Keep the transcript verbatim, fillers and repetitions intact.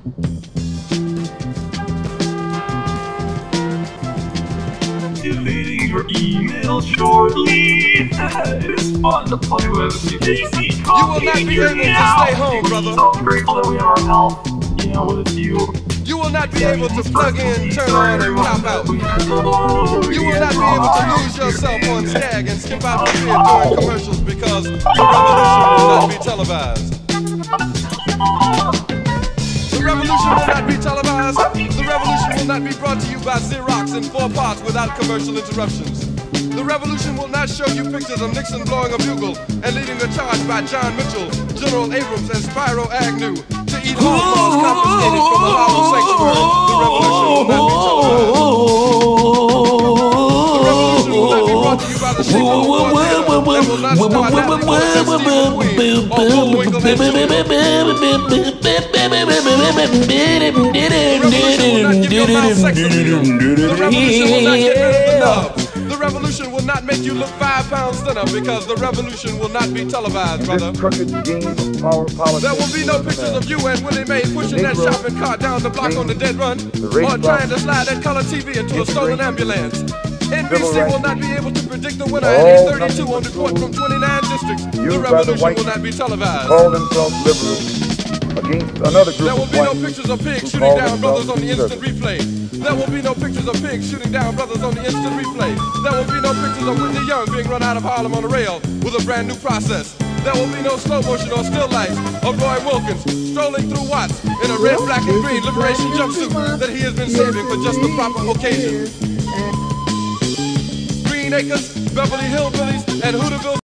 Deleting your email shortly. It is fun to play with. You will not be able to stay home, brother. So grateful that we have our health. You know, with you. You will not be able to plug in, turn on, and pop out. You will not be able to lose yourself on Skag and skip out the bed during commercials because the revolution will not be televised. The revolution will not be televised. The revolution will not be brought to you by Xerox in four parts without commercial interruptions. The revolution will not show you pictures of Nixon blowing a bugle and leading a charge by John Mitchell, General Abrams, and Spyro Agnew to eat home laws confiscated from the Hollow Sanctuary. The revolution will not be televised. The revolution will not be brought to you by the Shape of the World and will not star Natalie Portman, Steve McQueen, or Bullwinkle and Julia. The revolution will not give your mouth sex appeal. The revolution will not get rid of the nub. The revolution will not make you look five pounds thinner because the revolution will not be televised, brother. There will be no pictures of you and Willie Mae pushing that shopping cart down the block on the dead run or trying to slide that color T V into a stolen ambulance. N B C will not be able to predict the winner at eight thirty-two on report from twenty-nine districts. The revolution will not be televised. Call themselves liberals against another group. There will be no pictures of pigs shooting down brothers on the instant replay. There will be no pictures of pigs shooting down brothers on the instant replay. There will be no pictures of Whitney Young being run out of Harlem on a rail with a brand new process. There will be no slow motion or still life of Roy Wilkins strolling through Watts in a red, black, and green liberation jumpsuit that he has been saving for just the proper occasion. Green Acres, Beverly Hillbillies, and Hooterville.